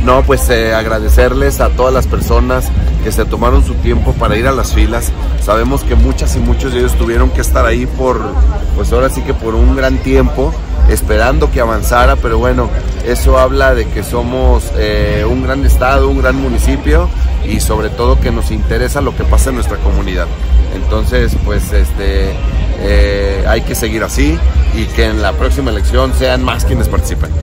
No, pues agradecerles a todas las personas que se tomaron su tiempo para ir a las filas. Sabemos que muchas y muchos de ellos tuvieron que estar ahí pues ahora sí que por un gran tiempo, esperando que avanzara, pero bueno, eso habla de que somos un gran estado, un gran municipio y sobre todo que nos interesa lo que pasa en nuestra comunidad. Entonces, pues hay que seguir así y que en la próxima elección sean más quienes participen.